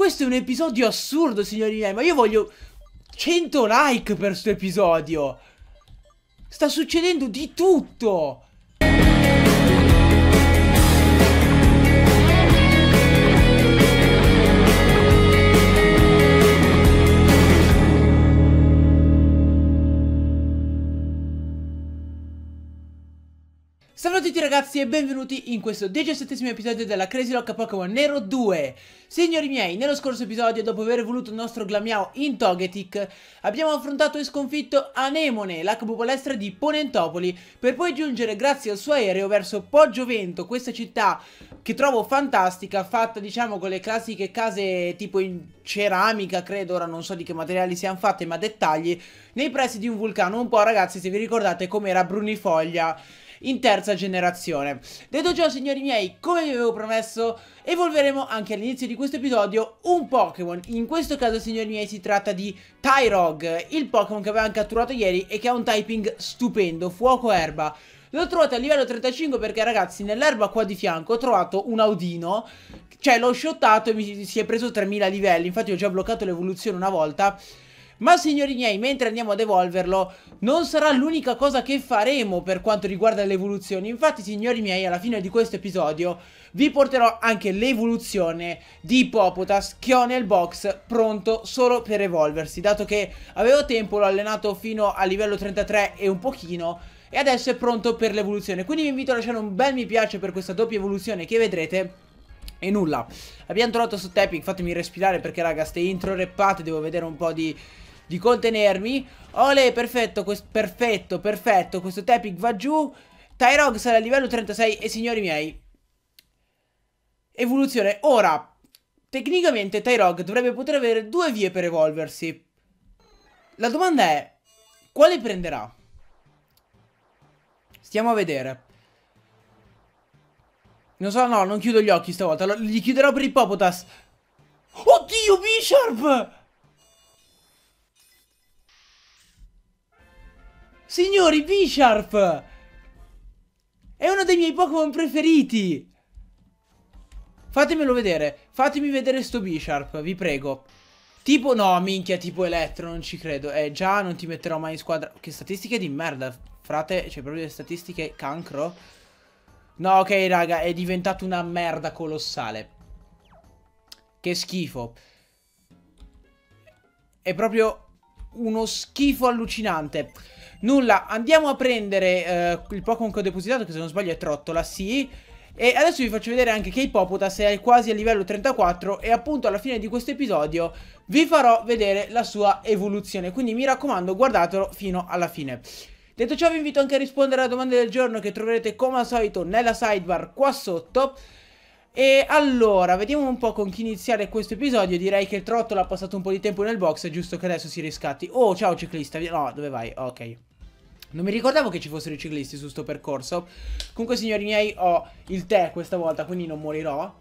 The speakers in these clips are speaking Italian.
questo è un episodio assurdo, signori miei. Ma io voglio 100 like per questo episodio. Sta succedendo di tutto. Salve a tutti ragazzi e benvenuti in questo 17esimo episodio della Crazy Lock Pokémon Nero 2. Signori miei, nello scorso episodio, dopo aver evoluto il nostro Glameow in Togetic, abbiamo affrontato e sconfitto Anemone, l'H Balestra di Ponentopoli, per poi giungere grazie al suo aereo verso Poggiovento, questa città che trovo fantastica, fatta diciamo con le classiche case tipo in ceramica, credo, ora non so di che materiali siano fatte, ma dettagli, nei pressi di un vulcano, un po' ragazzi se vi ricordate com'era Brunifoglia in terza generazione. Detto ciò, signori miei, come vi avevo promesso, evolveremo anche all'inizio di questo episodio un Pokémon. In questo caso, signori miei, si tratta di Tyrog, il Pokémon che avevamo catturato ieri e che ha un typing stupendo, fuoco erba. L'ho trovato a livello 35 perché, ragazzi, nell'erba qua di fianco ho trovato un Audino, cioè l'ho shottato e mi si è preso 3000 livelli, infatti ho già bloccato l'evoluzione una volta. Ma signori miei, mentre andiamo ad evolverlo, non sarà l'unica cosa che faremo per quanto riguarda le evoluzioni. Infatti, signori miei, alla fine di questo episodio vi porterò anche l'evoluzione di Hippopotas che ho nel box pronto solo per evolversi. Dato che avevo tempo, l'ho allenato fino a livello 33 e un pochino, e adesso è pronto per l'evoluzione. Quindi vi invito a lasciare un bel mi piace per questa doppia evoluzione che vedrete. E nulla, abbiamo trovato su tapping, fatemi respirare perché raga, ste intro reppate, devo vedere un po' di contenermi. Olè, perfetto, perfetto, questo tapping va giù. Tyrog sarà a livello 36 e signori miei, evoluzione. Ora, tecnicamente Tyrog dovrebbe poter avere due vie per evolversi. La domanda è, quale prenderà? Stiamo a vedere. Non so, no, non chiudo gli occhi stavolta, li chiuderò per Hippopotas. Oddio, Bisharp! Signori, Bisharp è uno dei miei Pokémon preferiti. Fatemelo vedere. Fatemi vedere sto Bisharp, vi prego. Tipo, no, minchia, tipo Elettro, non ci credo. Già non ti metterò mai in squadra. Che statistiche di merda, frate. C'è proprio le statistiche cancro. No, ok, raga, è diventato una merda colossale. Che schifo. È proprio uno schifo allucinante. Nulla, andiamo a prendere il Pokémon che ho depositato, che se non sbaglio è Trottola, sì. E adesso vi faccio vedere anche che Hippopotas è quasi a livello 34 e appunto alla fine di questo episodio vi farò vedere la sua evoluzione. Quindi mi raccomando, guardatelo fino alla fine. Detto ciò vi invito anche a rispondere alle domande del giorno che troverete come al solito nella sidebar qua sotto. E allora, vediamo un po' con chi iniziare questo episodio. Direi che il Trottola ha passato un po' di tempo nel box, è giusto che adesso si riscatti. Oh, ciao ciclista, no, dove vai? Ok. Non mi ricordavo che ci fossero i ciclisti su sto percorso. Comunque signori miei, ho il tè questa volta, quindi non morirò.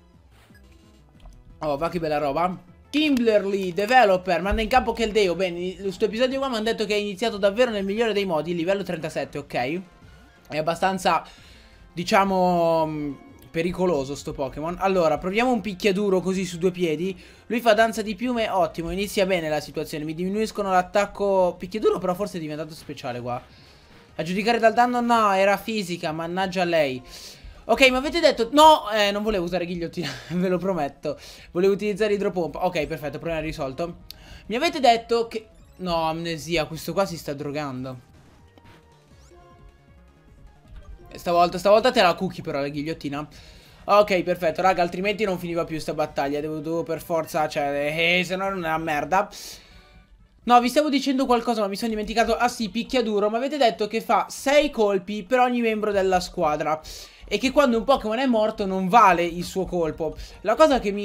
Oh, va che bella roba. Kimberly, developer, manda in campo Keldeo. Bene, questo episodio qua mi hanno detto che è iniziato davvero nel migliore dei modi, livello 37, ok. È abbastanza, diciamo, pericoloso sto Pokémon. Allora, proviamo un picchiaduro così su due piedi. Lui fa danza di piume, ottimo, inizia bene la situazione. Mi diminuiscono l'attacco picchiaduro, però forse è diventato speciale qua. A giudicare dal danno no, era fisica, mannaggia lei. Ok, mi avete detto, no, non volevo usare ghigliottina, ve lo prometto. Volevo utilizzare idropompa. Ok, perfetto, problema risolto. Mi avete detto che, no, amnesia, questo qua si sta drogando. Stavolta te la cookie però la ghigliottina. Ok, perfetto, raga, altrimenti non finiva più sta battaglia. Devo per forza, cioè, se no non è una merda. No, vi stavo dicendo qualcosa ma mi sono dimenticato. Ah sì, picchiaduro, mi avete detto che fa 6 colpi per ogni membro della squadra e che quando un Pokémon è morto non vale il suo colpo. La cosa che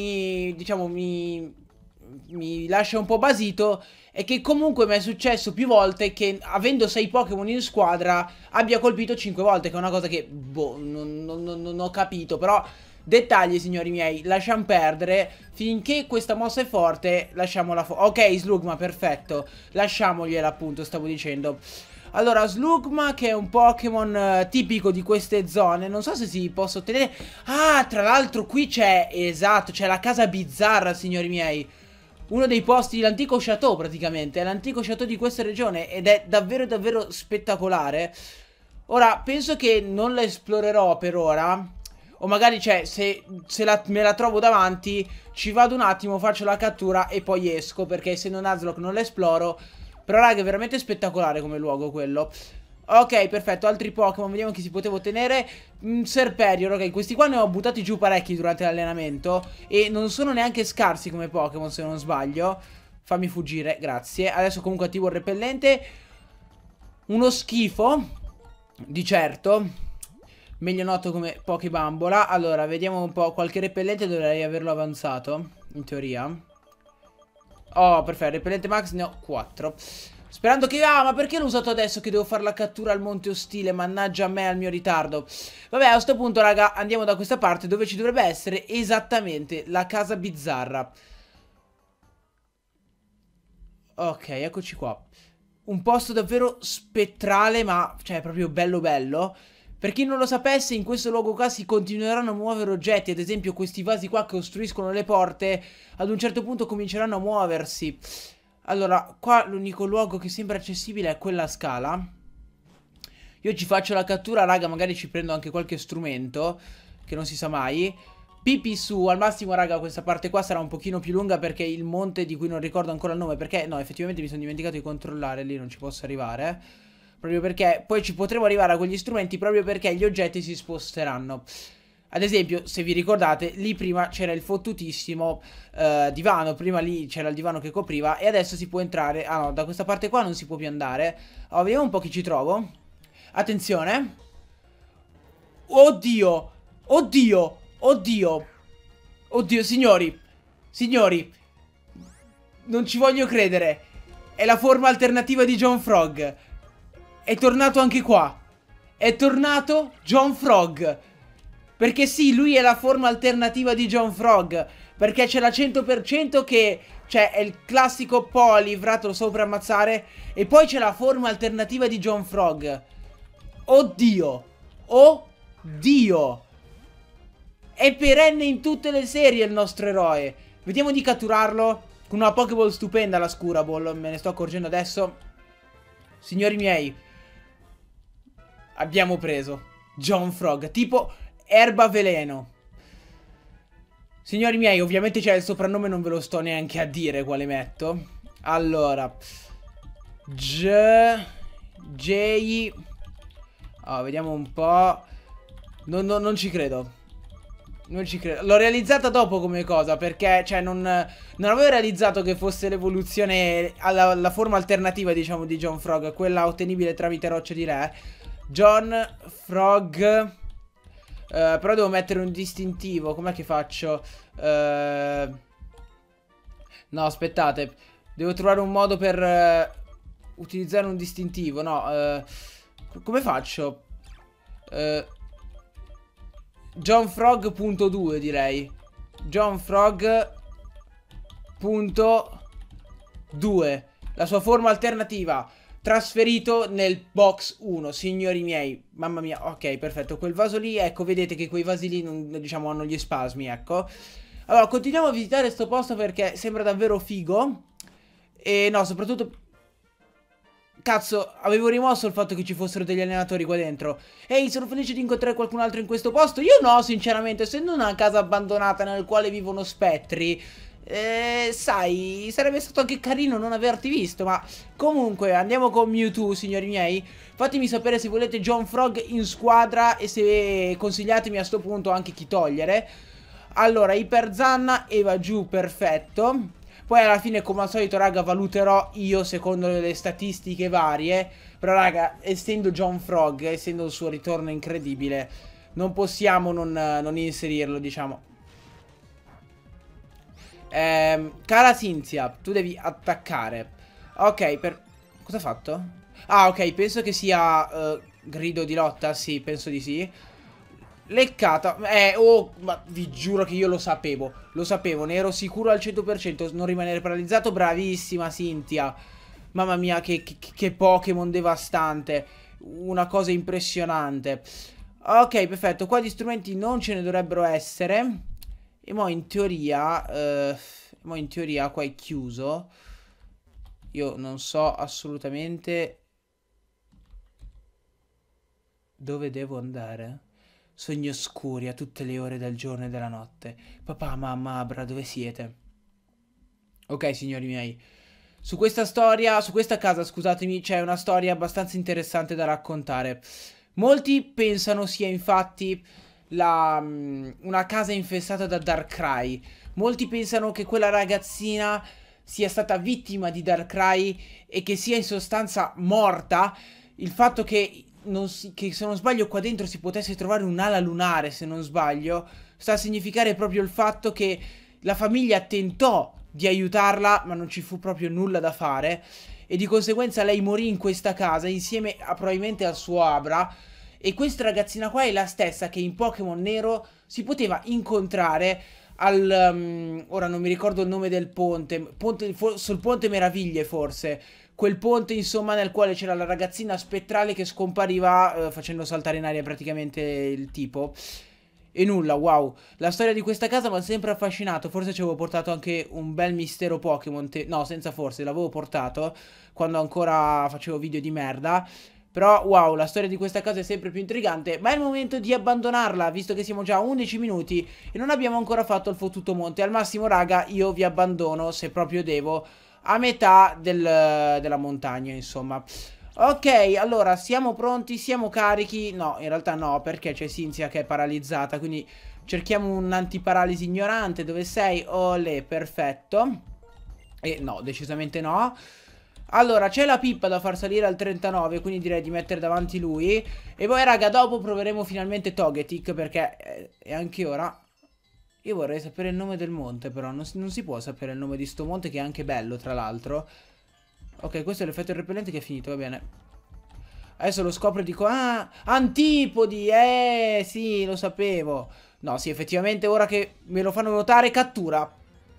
mi lascia un po' basito è che comunque mi è successo più volte che avendo 6 Pokémon in squadra abbia colpito 5 volte, che è una cosa che, boh, non ho capito, però dettagli signori miei, lasciamo perdere, finché questa mossa è forte lasciamola ok, Slugma, perfetto, lasciamogliela appunto, stavo dicendo. Allora, Slugma, che è un Pokémon tipico di queste zone. Non so se si possa ottenere. Ah, tra l'altro qui c'è, esatto, c'è la casa bizzarra, signori miei. Uno dei posti, l'antico chateau praticamente. È l'antico chateau di questa regione ed è davvero davvero spettacolare. Ora, penso che non la esplorerò per ora. O magari, cioè, se me la trovo davanti, ci vado un attimo, faccio la cattura e poi esco. Perché essendo Nuzlocke non la esploro. Però, raga, è veramente spettacolare come luogo quello. Ok, perfetto, altri Pokémon, vediamo chi si poteva ottenere. Serperior, ok, questi qua ne ho buttati giù parecchi durante l'allenamento. E non sono neanche scarsi come Pokémon, se non sbaglio. Fammi fuggire, grazie. Adesso comunque attivo il repellente. Uno schifo, di certo. Meglio noto come Pokébambola. Allora, vediamo un po'. Qualche repellente dovrei averlo avanzato, in teoria. Oh, perfetto, repellente max ne ho 4. Sperando che... Ah, ma perché l'ho usato adesso che devo fare la cattura al monte ostile? Mannaggia a me, al mio ritardo. Vabbè, a sto punto, raga, andiamo da questa parte dove ci dovrebbe essere esattamente la casa bizzarra. Ok, eccoci qua. Un posto davvero spettrale, ma... Cioè, proprio bello bello. Per chi non lo sapesse, in questo luogo qua si continueranno a muovere oggetti. Ad esempio, questi vasi qua che ostruiscono le porte, ad un certo punto cominceranno a muoversi. Allora, qua l'unico luogo che sembra accessibile è quella scala. Io ci faccio la cattura, raga, magari ci prendo anche qualche strumento, che non si sa mai. Pipi su, al massimo, raga, questa parte qua sarà un pochino più lunga perché il monte di cui non ricordo ancora il nome. Perché, no, effettivamente mi sono dimenticato di controllare, lì non ci posso arrivare. Proprio perché poi ci potremo arrivare a quegli strumenti proprio perché gli oggetti si sposteranno. Ad esempio, se vi ricordate, lì prima c'era il fottutissimo divano. Prima lì c'era il divano che copriva e adesso si può entrare. Ah no, da questa parte qua non si può più andare. Allora, vediamo un po' chi ci trovo. Attenzione. Oddio. Oddio. Oddio. Oddio, signori. Signori. Non ci voglio credere. È la forma alternativa di John Frog. È tornato anche qua. È tornato John Frog. Perché sì, lui è la forma alternativa di John Frog. Perché c'è la 100% che... Cioè, è il classico Poliwrath, lo so per ammazzare. E poi c'è la forma alternativa di John Frog. Oddio. Oddio. È perenne in tutte le serie il nostro eroe. Vediamo di catturarlo. Con una Pokéball stupenda la Scuraball. Me ne sto accorgendo adesso. Signori miei. Abbiamo preso John Frog. Tipo... Erba veleno. Signori miei, ovviamente c'è il soprannome, non ve lo sto neanche a dire quale metto. Allora J vediamo un po'. Non ci credo. Non ci credo. L'ho realizzata dopo come cosa, perché cioè non avevo realizzato che fosse l'evoluzione alla forma alternativa, diciamo, di John Frog, quella ottenibile tramite rocce di re. John Frog. Però devo mettere un distintivo. Com'è che faccio? No, aspettate. Devo trovare un modo per utilizzare un distintivo. No, come faccio? John Frog.2 direi. John Frog.2. La sua forma alternativa. Trasferito nel box 1, signori miei. Mamma mia, ok, perfetto. Quel vaso lì, ecco, vedete che quei vasi lì non, diciamo, hanno gli spasmi, ecco. Allora, continuiamo a visitare sto posto perché sembra davvero figo. E no, soprattutto... Cazzo, avevo rimosso il fatto che ci fossero degli allenatori qua dentro. Ehi, sono felice di incontrare qualcun altro in questo posto. Io no, sinceramente, essendo una casa abbandonata nel quale vivono spettri... sai, sarebbe stato anche carino non averti visto. Ma comunque andiamo con Mewtwo, signori miei. Fatemi sapere se volete John Frog in squadra e se consigliatemi a sto punto anche chi togliere. Allora, Iperzanna e va giù, perfetto. Poi alla fine, come al solito, raga, valuterò io secondo le statistiche varie. Però raga, essendo John Frog, essendo il suo ritorno incredibile, non possiamo non inserirlo, diciamo. Cara Cinzia, tu devi attaccare. Ok, cosa ha fatto? Ah, ok, penso che sia grido di lotta, sì, penso di sì. Leccata. Oh, ma vi giuro che io lo sapevo. Lo sapevo, ne ero sicuro al 100%. Non rimanere paralizzato, bravissima Cinzia. Mamma mia, che Pokémon devastante. Una cosa impressionante. Ok, perfetto. Qua di strumenti non ce ne dovrebbero essere. E mo in teoria... mo in teoria qua è chiuso. Io non so assolutamente dove devo andare. Sogni oscuri a tutte le ore del giorno e della notte. Papà, mamma, Abra, dove siete? Ok, signori miei. Su questa storia, su questa casa, scusatemi, c'è una storia abbastanza interessante da raccontare. Molti pensano sia infatti una casa infestata da Darkrai. Molti pensano che quella ragazzina sia stata vittima di Darkrai e che sia in sostanza morta. Il fatto che, che se non sbaglio qua dentro si potesse trovare un'ala lunare, se non sbaglio, sta a significare proprio il fatto che la famiglia tentò di aiutarla, ma non ci fu proprio nulla da fare. E di conseguenza lei morì in questa casa insieme probabilmente al suo Abra. E questa ragazzina qua è la stessa che in Pokémon Nero si poteva incontrare al... ora non mi ricordo il nome del ponte, sul Ponte Meraviglie forse. Quel ponte insomma nel quale c'era la ragazzina spettrale che scompariva facendo saltare in aria praticamente il tipo. E nulla, wow. La storia di questa casa mi ha sempre affascinato. Forse ci avevo portato anche un bel mistero Pokémon. No, senza forse, l'avevo portato quando ancora facevo video di merda. Però, wow, la storia di questa casa è sempre più intrigante. Ma è il momento di abbandonarla, visto che siamo già a 11 minuti e non abbiamo ancora fatto il fottuto monte. Al massimo, raga, io vi abbandono, se proprio devo, a metà della montagna, insomma. Ok, allora, siamo pronti, siamo carichi. No, in realtà no, perché c'è Cinzia che è paralizzata, quindi cerchiamo un antiparalisi ignorante. Dove sei? Olè, perfetto. E no, decisamente no. Allora, c'è la Pippa da far salire al 39, quindi direi di mettere davanti lui. E poi, raga, dopo proveremo finalmente Togetic, perché è anche ora. Io vorrei sapere il nome del monte, però non si può sapere il nome di sto monte, che è anche bello, tra l'altro. Ok, questo è l'effetto repellente che è finito, va bene. Adesso lo scopro e dico, ah, Antipodi, sì, lo sapevo. No, sì, effettivamente ora che me lo fanno notare, cattura.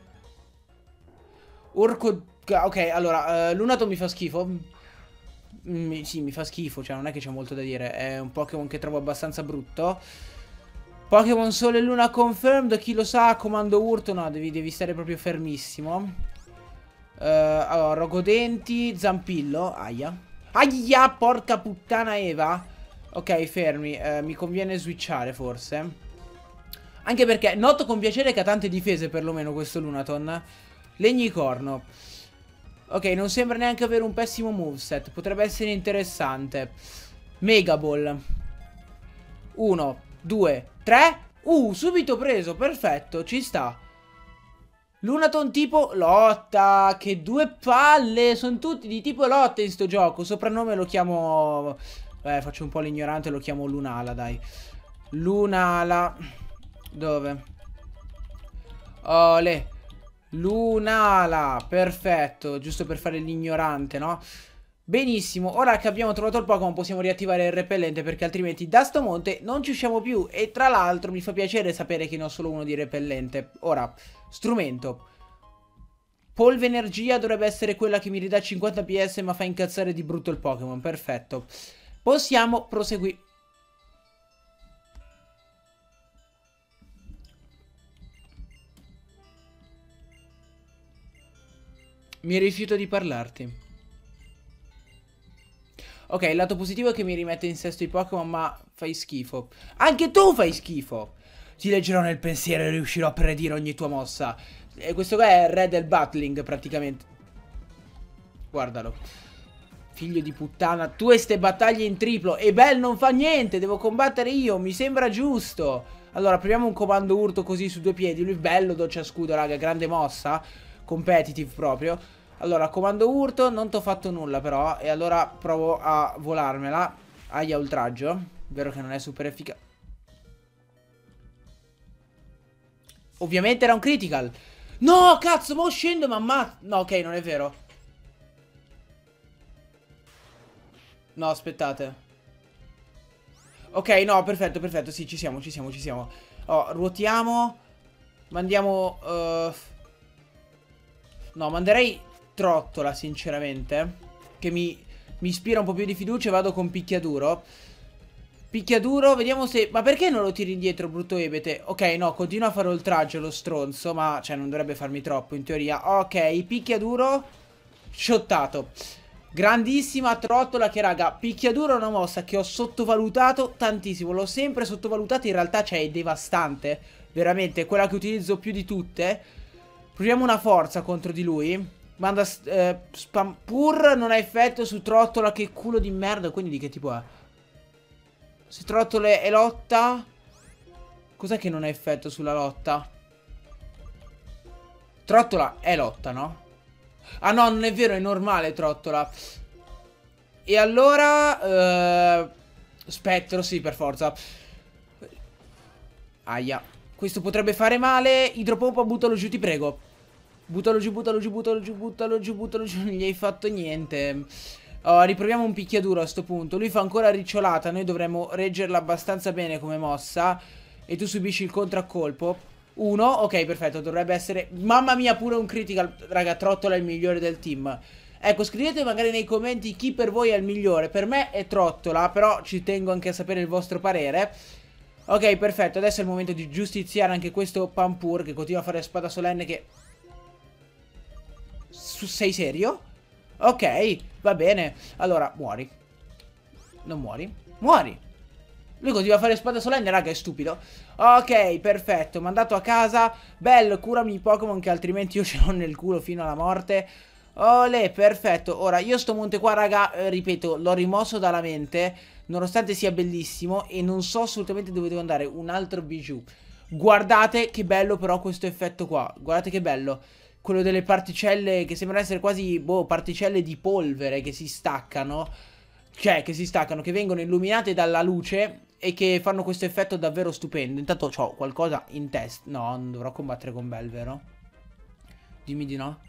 Orco, ok, allora, Lunato mi fa schifo. Sì, mi fa schifo, cioè non è che c'è molto da dire. È un Pokémon che trovo abbastanza brutto. Pokémon Sole e Luna confirmed, chi lo sa, comando urto, no, devi stare proprio fermissimo. Allora, Rogodenti, Zampillo, aia. Aia, porca puttana Eva. Ok, fermi, mi conviene switchare forse. Anche perché noto con piacere che ha tante difese perlomeno questo Lunaton. Legnicorno. Ok, non sembra neanche avere un pessimo moveset. Potrebbe essere interessante. Mega Ball. 1, 2, 3. Subito preso, perfetto, ci sta. Lunaton tipo lotta. Che due palle. Sono tutti di tipo lotta in sto gioco. Soprannome lo chiamo... faccio un po' l'ignorante, lo chiamo Lunala, dai. Lunala. Dove? Ole. Lunala. Perfetto. Giusto per fare l'ignorante, no? Benissimo, ora che abbiamo trovato il Pokémon possiamo riattivare il repellente, perché altrimenti da sto monte non ci usciamo più. E tra l'altro mi fa piacere sapere che ne ho solo uno di repellente. Ora, strumento. Polve energia dovrebbe essere quella che mi ridà 50 PS ma fa incazzare di brutto il Pokémon. Perfetto. Possiamo proseguire. Mi rifiuto di parlarti. Ok, il lato positivo è che mi rimette in sesto i Pokémon, ma fai schifo. Anche tu fai schifo! Ti leggerò nel pensiero e riuscirò a predire ogni tua mossa. E questo qua è il re del battling, praticamente. Guardalo. Figlio di puttana. Tu e ste battaglie in triplo. E Bell non fa niente, devo combattere io, mi sembra giusto. Allora, proviamo un comando urto così su due piedi. Lui bello, doccia scudo, raga, grande mossa. Competitive proprio. Allora, comando urto, non t'ho fatto nulla però. E allora provo a volarmela. Aia, oltraggio. Vero che non è super efficace. Ovviamente era un critical. No, cazzo, mo scendo ma no, ok, non è vero. No, aspettate. Ok, no, perfetto, perfetto. Sì, ci siamo. Oh, ruotiamo. Mandiamo... No, manderei Trottola, sinceramente, che mi ispira un po' più di fiducia. Vado con Picchiaduro. Picchiaduro, vediamo se... Ma perché non lo tiri indietro, brutto ebete? Ok, no, continua a fare oltraggio lo stronzo, ma, cioè, non dovrebbe farmi troppo, in teoria. Ok, Picchiaduro, shottato. Grandissima Trottola che, raga, Picchiaduro è una mossa che ho sottovalutato tantissimo. L'ho sempre sottovalutata, in realtà, cioè, è devastante. Veramente, è quella che utilizzo più di tutte. Proviamo una forza contro di lui. Manda spam pur non ha effetto su Trottola, che culo di merda. Quindi di che tipo è? Se Trottola è lotta, cos'è che non ha effetto sulla lotta? Trottola è lotta, no? Ah no, non è vero, è normale Trottola. E allora Spettro, sì, per forza. Aia. Questo potrebbe fare male. Idropompa, buttalo giù, ti prego. Buttalo giù, buttalo giù, buttalo giù, buttalo giù, buttalo giù. Non gli hai fatto niente. Riproviamo un picchiaduro a sto punto. Lui fa ancora ricciolata. Noi dovremmo reggerla abbastanza bene come mossa. E tu subisci il contraccolpo. Uno, ok, perfetto. Dovrebbe essere... Mamma mia, pure un critical. Raga, Trottola è il migliore del team. Ecco, scrivete magari nei commenti chi per voi è il migliore. Per me è Trottola, però ci tengo anche a sapere il vostro parere. Ok, perfetto. Adesso è il momento di giustiziare anche questo Pampur che continua a fare spada solenne che... Sei serio? Ok, va bene. Allora, muori. Non muori? Muori. Lui continua a fare spada solenne, raga, è stupido. Ok, perfetto, mandato a casa. Bello, curami i Pokémon che altrimenti io ce l'ho nel culo fino alla morte. Olè, perfetto. Ora, io sto monte qua, raga, ripeto, l'ho rimosso dalla mente, nonostante sia bellissimo, e non so assolutamente dove devo andare. Un altro bijou. Guardate che bello però questo effetto qua. Guardate che bello. Quello delle particelle che sembrano essere quasi, boh, particelle di polvere che si staccano. Cioè, che si staccano, che vengono illuminate dalla luce e che fanno questo effetto davvero stupendo. Intanto ho qualcosa in testa. No, non dovrò combattere con Bell, vero? Dimmi di no.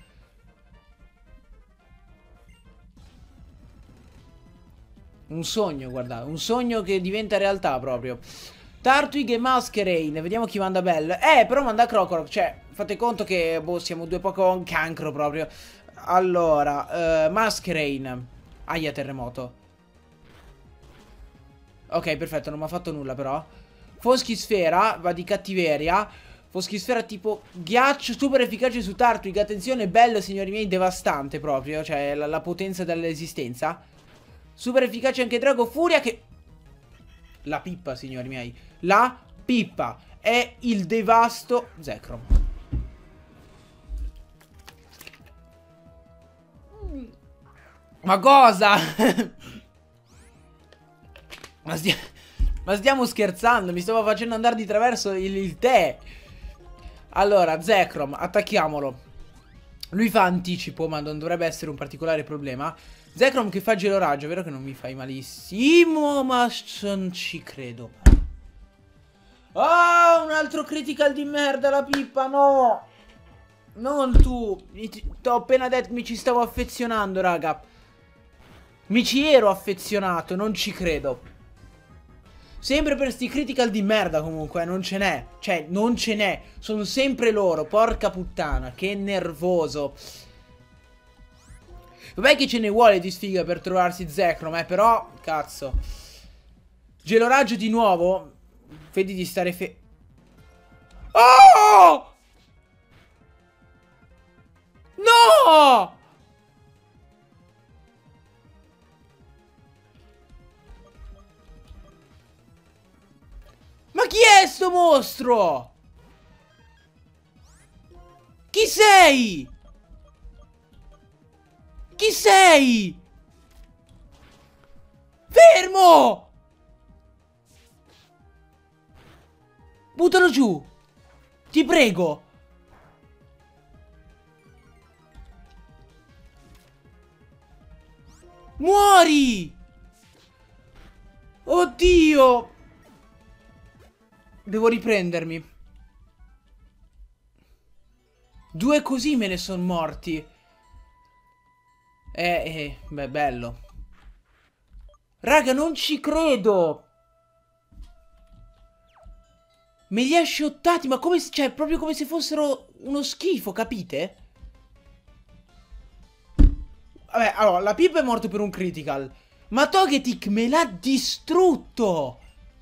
Un sogno, guardate, un sogno che diventa realtà proprio. Tartwig e Masquerain, vediamo chi manda Bell. Però manda Krokorok, cioè, fate conto che, boh, siamo due Pokémon cancro proprio. Allora, Masquerain. Aia, terremoto. Ok, perfetto, non mi ha fatto nulla però. Foschisfera, va di cattiveria. Foschisfera tipo ghiaccio, super efficace su Tartwig. Attenzione, Bell, signori miei, devastante proprio. Cioè, la potenza dell'esistenza. Super efficace anche Drago Furia che... La pippa, signori miei. La pippa. È il devasto Zekrom. Ma cosa? Ma stiamo scherzando. Mi stavo facendo andare di traverso il tè. Allora, Zekrom, attacchiamolo. Lui fa anticipo, ma non dovrebbe essere un particolare problema. Zekrom che fa gelo raggio, vero che non mi fai malissimo, ma non ci credo. Ah, un altro critical di merda, la pippa, no. Non tu. T'ho appena detto, mi ci stavo affezionando, raga. Mi ci ero affezionato, non ci credo. Sempre per sti critical di merda comunque, non ce n'è. Cioè, non ce n'è. Sono sempre loro, porca puttana, che nervoso. Vabbè che ce ne vuole di sfiga per trovarsi Zekrom, però, cazzo. Geloraggio di nuovo. Vedi di stare Oh! No! Ma chi è sto mostro? Chi sei? Chi sei? Fermo! Buttalo giù. Ti prego. Muori! Oddio! Devo riprendermi. Due così me ne sono morti. Beh, bello. Raga, non ci credo. Me li ha shottati, ma come... Cioè, proprio come se fossero uno schifo, capite? Vabbè, allora, la Pip è morto per un critical. Ma Togetic me l'ha distrutto.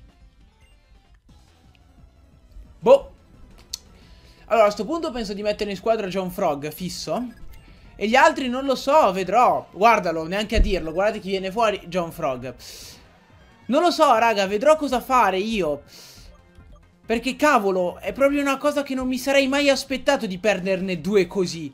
Boh. Allora, a sto punto penso di mettere in squadra John Frog, fisso. E gli altri non lo so, vedrò. Guardalo, neanche a dirlo. Guardate chi viene fuori, John Frog. Non lo so, raga, vedrò cosa fare io. Perché, cavolo, è proprio una cosa che non mi sarei mai aspettato di perderne due così.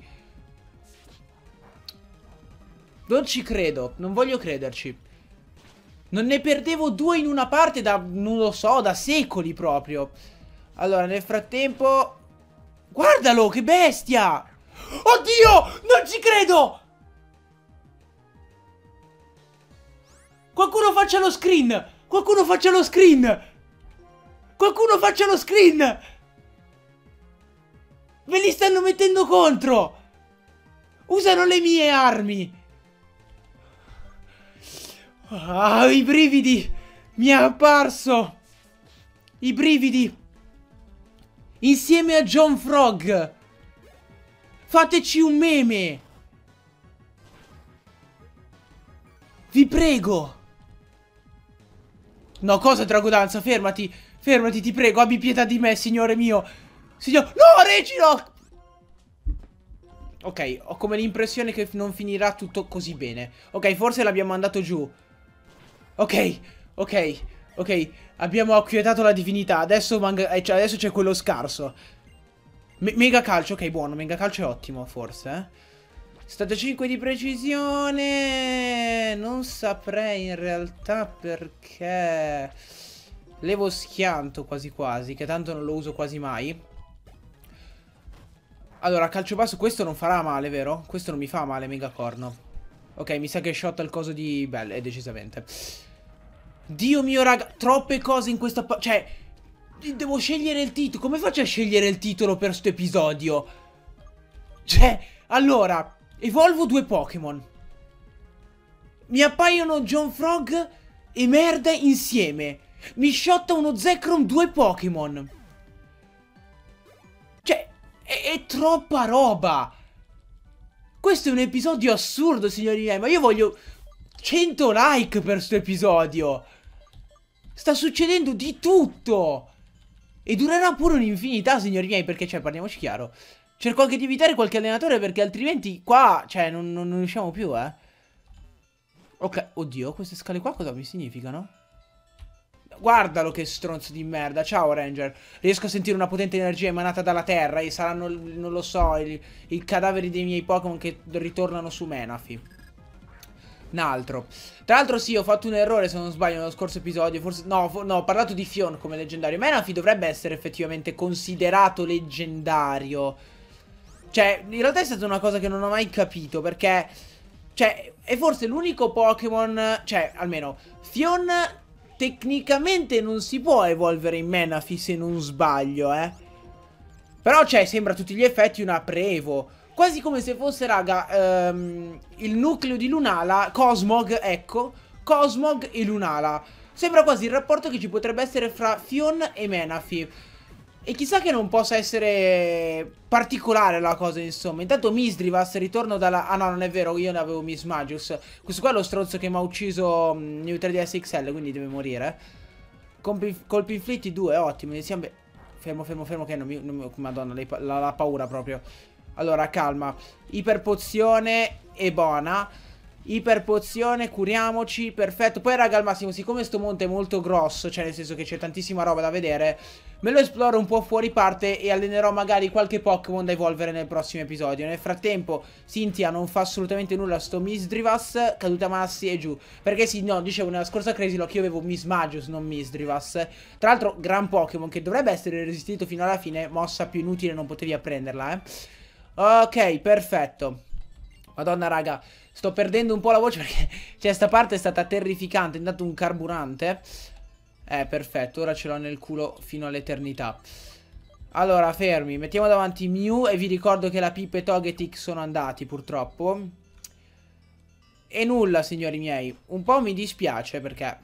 Non ci credo, non voglio crederci. Non ne perdevo due in una parte da, non lo so, da secoli proprio. Allora, nel frattempo... Guardalo, che bestia! Oddio, non ci credo! Qualcuno faccia lo screen! Qualcuno faccia lo screen! Qualcuno faccia lo screen! Ve li stanno mettendo contro! Usano le mie armi! Ah, i brividi! Mi è apparso! I brividi! Insieme a John Frog! Fateci un meme! Vi prego! No, cosa Dragodanza? Fermati! Fermati, ti prego, abbi pietà di me, signore mio! Signor... No, Reginald! Ok, ho come l'impressione che non finirà tutto così bene. Ok, forse l'abbiamo mandato giù. Ok, ok, ok. Abbiamo acquietato la divinità. Adesso c'è quello scarso. Mega calcio, ok, buono. Mega calcio è ottimo, forse, 75 di precisione. Non saprei in realtà perché. Levo schianto quasi quasi, che tanto non lo uso quasi mai. Allora, calcio basso, questo non farà male, vero? Questo non mi fa male, mega corno. Ok, mi sa che shot al coso di Belle, decisamente. Dio mio, raga, troppe cose in questa... Cioè, devo scegliere il titolo. Come faccio a scegliere il titolo per sto episodio? Cioè, allora, evolvo due Pokémon. Mi appaiono John Frog e merda insieme. Mi shotta uno Zekrom, due Pokémon. Cioè, è troppa roba. Questo è un episodio assurdo, signori miei. Ma io voglio 100 like per sto episodio. Sta succedendo di tutto. E durerà pure un'infinità, signori miei. Perché, cioè, parliamoci chiaro. Cerco anche di evitare qualche allenatore, perché altrimenti qua, cioè, non riusciamo più, Ok, oddio, queste scale qua cosa mi significano? Guardalo che stronzo di merda. Ciao Ranger. Riesco a sentire una potente energia emanata dalla terra. E saranno, non lo so, i cadaveri dei miei Pokémon che ritornano su Menafee. Un altro. Tra l'altro sì, ho fatto un errore se non sbaglio nello scorso episodio. Forse no, ho parlato di Fion come leggendario. Menafee dovrebbe essere effettivamente considerato leggendario. Cioè, in realtà è stata una cosa che non ho mai capito. Perché, cioè, è forse l'unico Pokémon. Cioè, almeno Fion tecnicamente non si può evolvere in Menafee se non sbaglio, Però, cioè, sembra a tutti gli effetti una Prevo. Quasi come se fosse, raga, il nucleo di Lunala, Cosmog, ecco, Cosmog e Lunala. Sembra quasi il rapporto che ci potrebbe essere fra Fion e Menafee. E chissà che non possa essere particolare la cosa, insomma. Intanto Misdrivas, ritorno dalla... Ah no, non è vero, io ne avevo Miss Magius. Questo qua è lo stronzo che mi ha uccio New 3DS XL, quindi deve morire. Colpi inflitti 2, ottimo, iniziamo... Fermo, che non mi... Madonna, la paura proprio. Allora, calma. Iperpozione e buona. Iperpozione, curiamoci, perfetto. Poi raga, al massimo, siccome sto monte è molto grosso, cioè nel senso che c'è tantissima roba da vedere, me lo esploro un po' fuori parte e allenerò magari qualche Pokémon da evolvere nel prossimo episodio. Nel frattempo Cynthia non fa assolutamente nulla a sto Misdrivas, caduta massi e giù. Perché sì, no, dicevo nella scorsa Crazy Lock io avevo Miss Magius, non Misdrivas. Tra l'altro gran Pokémon che dovrebbe essere resistito fino alla fine, mossa più inutile, non potevi apprenderla, Ok, perfetto. Madonna raga, sto perdendo un po' la voce perché cioè sta parte è stata terrificante. Intanto un carburante. Perfetto, ora ce l'ho nel culo fino all'eternità. Allora, fermi, mettiamo davanti Mew e vi ricordo che la Pip e Togetic sono andati purtroppo. E nulla, signori miei. Un po' mi dispiace perché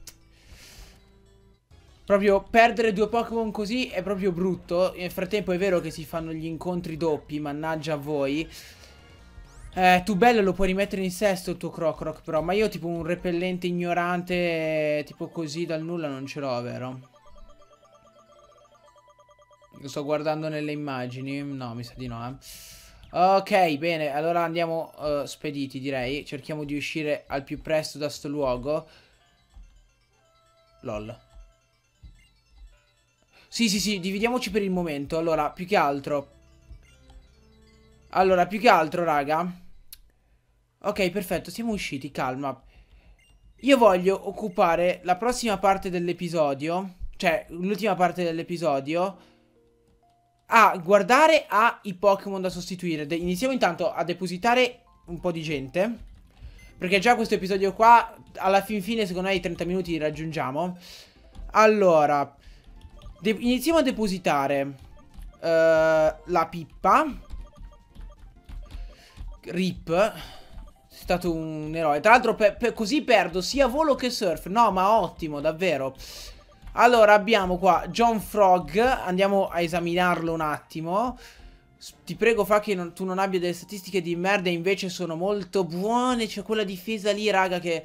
proprio perdere due Pokémon così è proprio brutto. Nel frattempo è vero che si fanno gli incontri doppi, mannaggia a voi. Tu bello lo puoi rimettere in sesto il tuo Crocroc però. Ma io tipo un repellente ignorante tipo così dal nulla non ce l'ho, vero? Lo sto guardando nelle immagini. No, mi sa di no, Ok, bene, allora andiamo spediti, direi. Cerchiamo di uscire al più presto da sto luogo. LOL. Sì, sì, sì, dividiamoci per il momento. Allora, più che altro. Raga. Ok, perfetto, siamo usciti, calma. Io voglio occupare la prossima parte dell'episodio. Cioè, l'ultima parte dell'episodio. A guardare i Pokémon da sostituire. Iniziamo intanto a depositare un po' di gente. Perché già questo episodio qua, alla fin fine, secondo me i 30 minuti li raggiungiamo. Allora, iniziamo a depositare la Pippa. Rip. È stato un eroe. Tra l'altro così perdo sia volo che surf. No, ma ottimo, davvero. Allora abbiamo qua John Frog. Andiamo a esaminarlo un attimo. Ti prego fa che tu non abbia delle statistiche di merda. Invece sono molto buone. C'è quella difesa lì raga che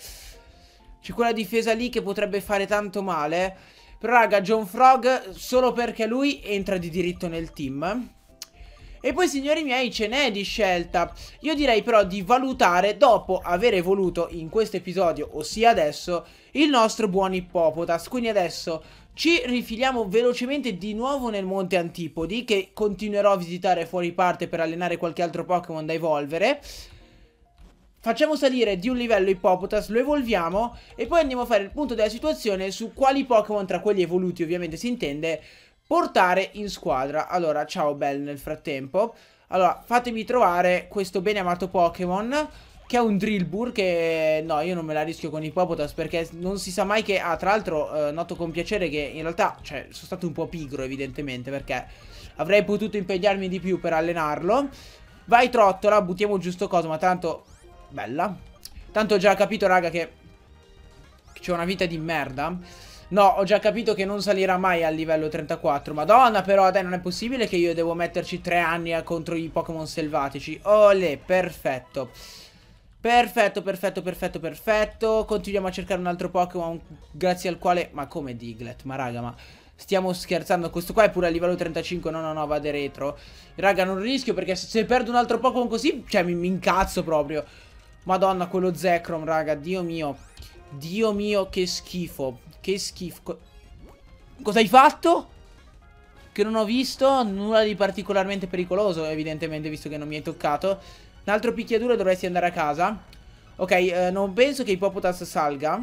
potrebbe fare tanto male. Però raga John Frog solo perché lui entra di diritto nel team. E poi signori miei ce n'è di scelta. Io direi però di valutare dopo aver evoluto in questo episodio, ossia adesso, il nostro buon Hippopotas. Quindi adesso ci rifiliamo velocemente di nuovo nel Monte Antipodi, che continuerò a visitare fuori parte per allenare qualche altro Pokémon da evolvere. Facciamo salire di un livello Hippopotas, lo evolviamo e poi andiamo a fare il punto della situazione su quali Pokémon, tra quelli evoluti ovviamente si intende, portare in squadra. Allora, ciao Bell nel frattempo. Allora, fatemi trovare questo bene amato Pokémon, che è un Drillbur, che no, io non me la rischio con Hippopotas perché non si sa mai che... Ah, tra l'altro, noto con piacere che in realtà, cioè, sono stato un po' pigro evidentemente perché avrei potuto impegnarmi di più per allenarlo. Vai Trottola, buttiamo giusto cosa, ma tanto... Bella. Tanto ho già capito, raga, che c'è una vita di merda. No, ho già capito che non salirà mai al livello 34. Madonna, però, dai, non è possibile che io devo metterci 3 anni contro i Pokémon selvatici. Olè, perfetto. Perfetto, perfetto, perfetto, perfetto. Continuiamo a cercare un altro Pokémon grazie al quale... Ma come Diglett? Ma raga, ma... Stiamo scherzando, questo qua è pure a livello 35. No, no, no, vade retro. Raga, non rischio perché se perdo un altro Pokémon così, cioè mi incazzo proprio. Madonna, quello Zekrom, raga, Dio mio. Dio mio, che schifo. Che schifo. Cosa hai fatto? Che non ho visto. Nulla di particolarmente pericoloso, evidentemente, visto che non mi hai toccato. Un altro picchiaduro, dovresti andare a casa. Ok, non penso che Hippopotas salga.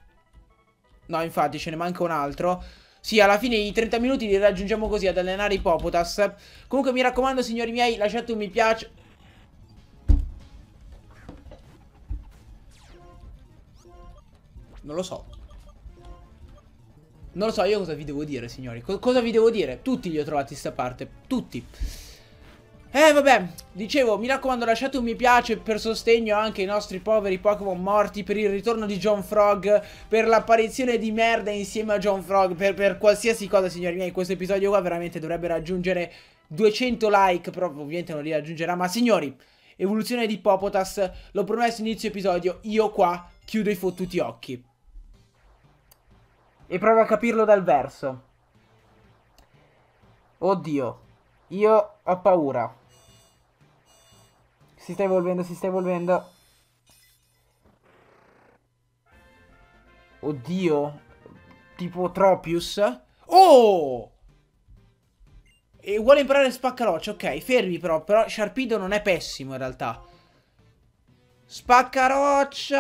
No, infatti, ce ne manca un altro. Sì, alla fine i 30 minuti li raggiungiamo così ad allenare Hippopotas. Comunque mi raccomando, signori miei, lasciate un mi piace. Non lo so. Non lo so io cosa vi devo dire, signori. Cosa vi devo dire? Tutti li ho trovati sta parte. Tutti. Vabbè, dicevo, mi raccomando, lasciate un mi piace per sostegno anche ai nostri poveri Pokémon morti, per il ritorno di John Frog, per l'apparizione di merda insieme a John Frog, per qualsiasi cosa, signori miei. Questo episodio qua veramente dovrebbe raggiungere 200 like, però ovviamente non li raggiungerà. Ma signori, evoluzione di Hippopotas, l'ho promesso inizio episodio, io qua chiudo i fottuti occhi. E provo a capirlo dal verso. Oddio, io ho paura. Si sta evolvendo, si sta evolvendo. Oddio. Tipo Tropius. Oh! E vuole imparare Spaccaroccia. Ok, fermi però. Però Sharpedo non è pessimo in realtà. Spaccaroccia!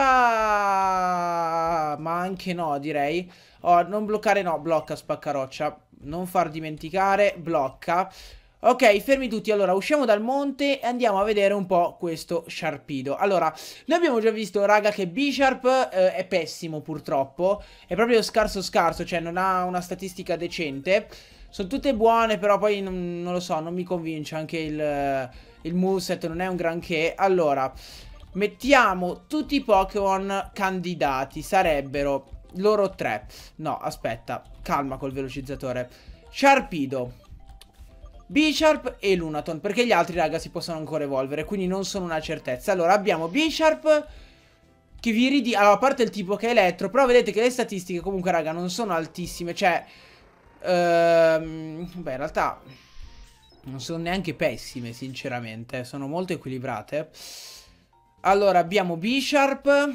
Ma anche no, direi. Oh, non bloccare, no. Blocca Spaccaroccia. Non far dimenticare. Blocca. Ok, fermi tutti, allora usciamo dal monte e andiamo a vedere un po' questo Sharpedo. Allora, noi abbiamo già visto, raga, che Bisharp è pessimo purtroppo. È proprio scarso scarso, cioè non ha una statistica decente. Sono tutte buone, però poi non lo so, non mi convince. Anche il moveset non è un granché. Allora, mettiamo tutti i Pokémon candidati, sarebbero loro 3. No, aspetta, calma col velocizzatore. Sharpedo. B-Sharp e Lunaton, perché gli altri, raga, si possono ancora evolvere, quindi non sono una certezza. Allora, abbiamo B-Sharp che vi ridi... Allora, a parte il tipo che è elettro, però vedete che le statistiche comunque, raga, non sono altissime, cioè... beh, in realtà non sono neanche pessime, sinceramente, sono molto equilibrate. Allora, abbiamo B-Sharp,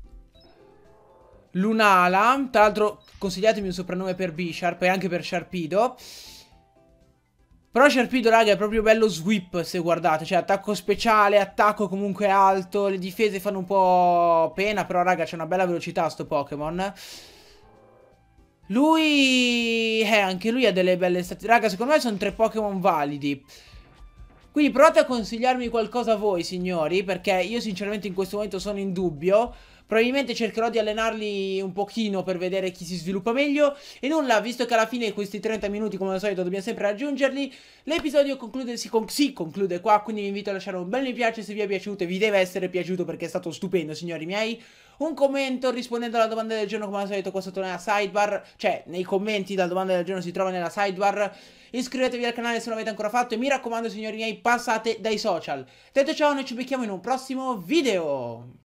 Lunala, tra l'altro consigliatemi un soprannome per B-Sharp e anche per Sharpedo. Però Sharpedo, raga, è proprio bello sweep, se guardate. Cioè, attacco speciale, attacco comunque alto. Le difese fanno un po' pena, però, raga, c'è una bella velocità sto Pokémon. Lui... anche lui ha delle belle statistiche. Raga, secondo me sono 3 Pokémon validi. Quindi provate a consigliarmi qualcosa voi, signori, perché io sinceramente in questo momento sono in dubbio. Probabilmente cercherò di allenarli un pochino per vedere chi si sviluppa meglio. E nulla, visto che alla fine questi 30 minuti, come al solito, dobbiamo sempre raggiungerli, l'episodio si conclude qua. Quindi vi invito a lasciare un bel mi piace se vi è piaciuto, e vi deve essere piaciuto perché è stato stupendo, signori miei. Un commento rispondendo alla domanda del giorno, come al solito, qua sotto nella sidebar. Cioè, nei commenti la domanda del giorno si trova nella sidebar. Iscrivetevi al canale se non l'avete ancora fatto. E mi raccomando, signori miei, passate dai social. Detto ciao, noi ci becchiamo in un prossimo video.